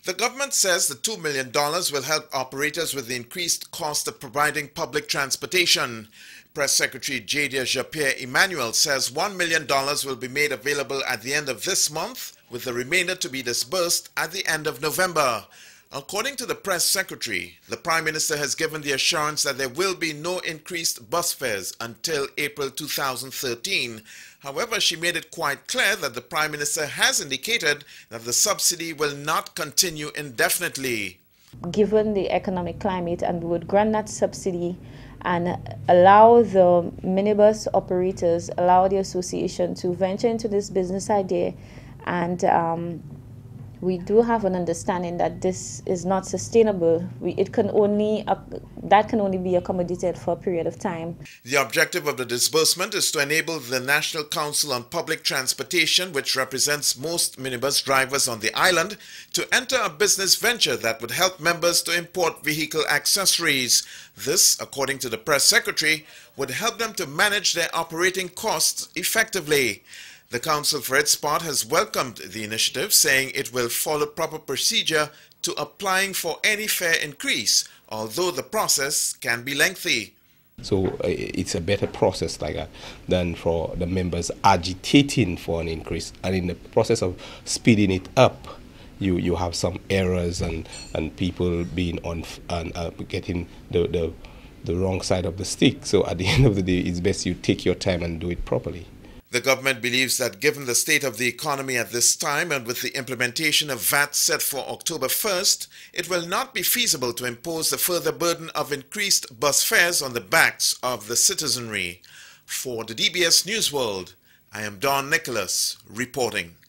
The government says the $2 million will help operators with the increased cost of providing public transportation. Press Secretary Jadia Japierre-Emmanuel says $1 million will be made available at the end of this month, with the remainder to be disbursed at the end of November. According to the Press Secretary, the Prime Minister has given the assurance that there will be no increased bus fares until April 2013. However, she made it quite clear that the Prime Minister has indicated that the subsidy will not continue indefinitely. Given the economic climate, and we would grant that subsidy and allow the minibus operators, allow the association to venture into this business idea, and we do have an understanding that this is not sustainable. That can only be accommodated for a period of time. The objective of the disbursement is to enable the National Council on Public Transportation, which represents most minibus drivers on the island, to enter a business venture that would help members to import vehicle accessories. This, according to the Press Secretary, would help them to manage their operating costs effectively. The Council, for its part, has welcomed the initiative, saying it will follow proper procedure to applying for any fare increase, although the process can be lengthy. So it's a better process like that than for the members agitating for an increase. And in the process of speeding it up, you have some errors and people being on and getting the wrong side of the stick. So at the end of the day, it's best you take your time and do it properly. The government believes that given the state of the economy at this time and with the implementation of VAT set for October 1st, it will not be feasible to impose the further burden of increased bus fares on the backs of the citizenry. For the DBS News World, I am Don Nicholas reporting.